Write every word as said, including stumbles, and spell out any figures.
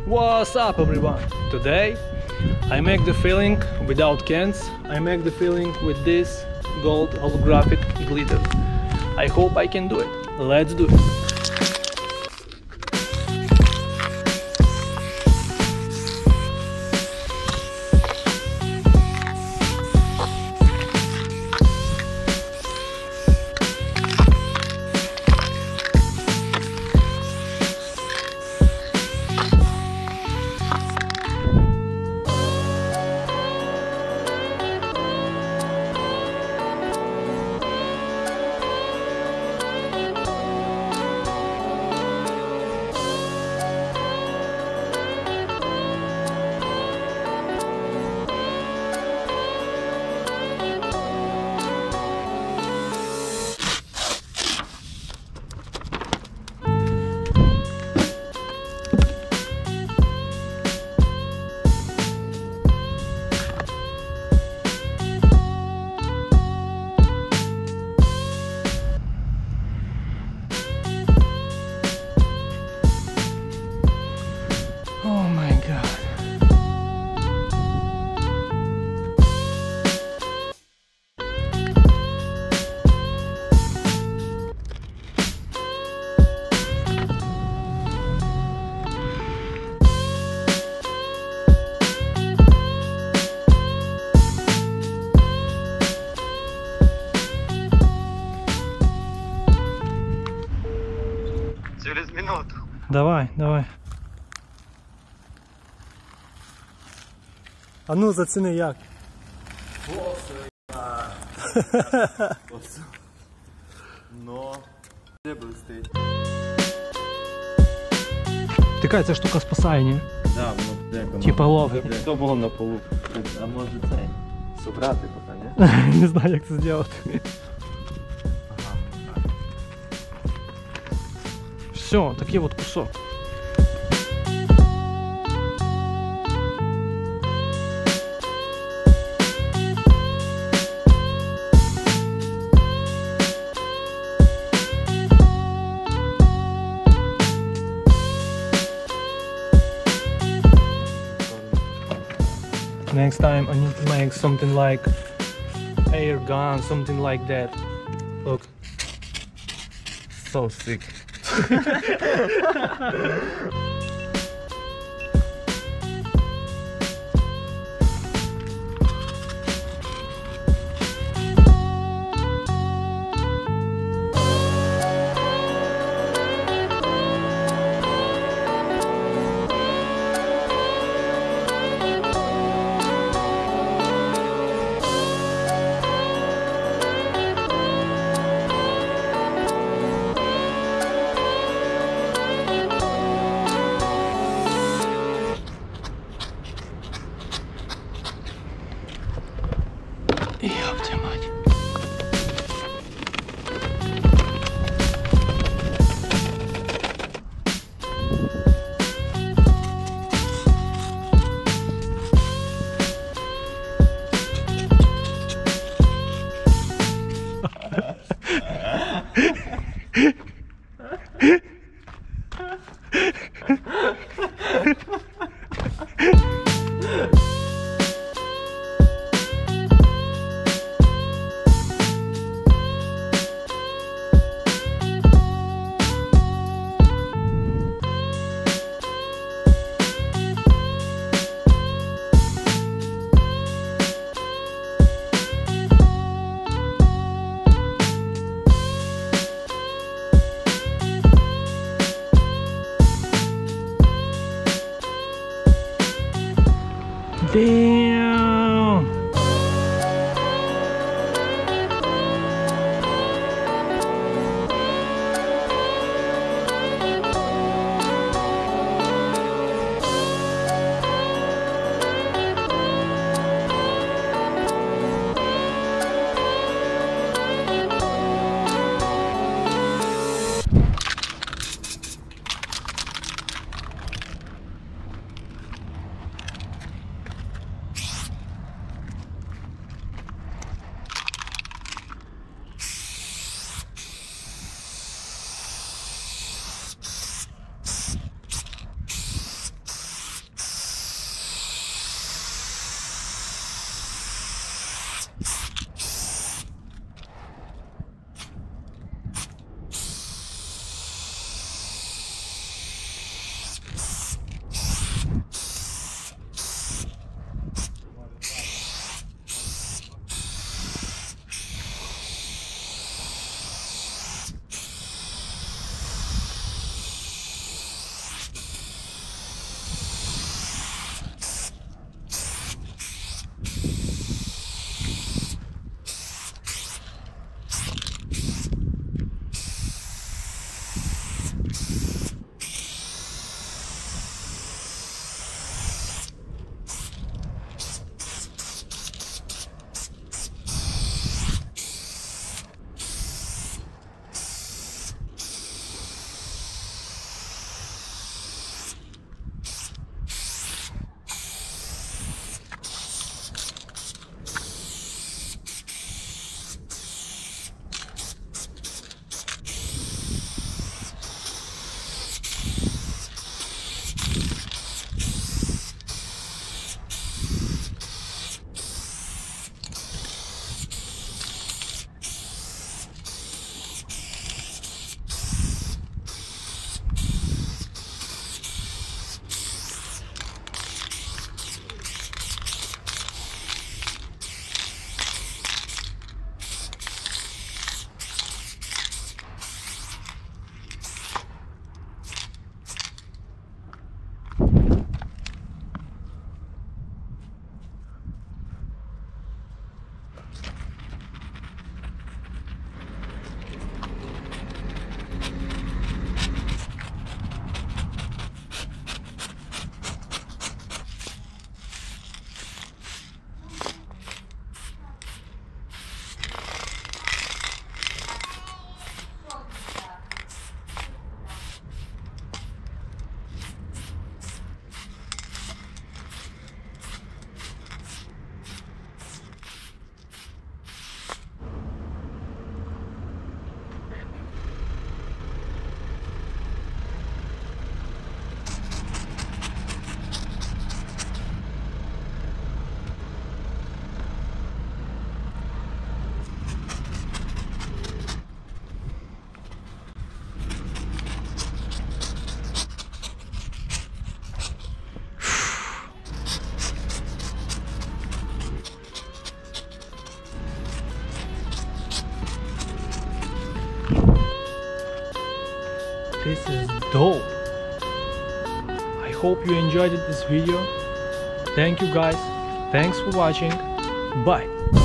What's up everyone? Today I make the filling without cans. I make the filling with this gold holographic glitter. I hope I can do it. Let's do it. Через минуту. Давай, давай. А ну заціни як. Но де блистить? Така ця штука спасає, ні? Да, воно де. Типа ловить. Хто було на полу? А може цей? Собрати поки, ні? Не знаю, як це зробити. Все, такий от кусок. Next time I need to make something like air gun, something like that. Look. So sick. Ёпта мать. This is dope. I hope you enjoyed this video. Thank you guys. Thanks for watching. Bye.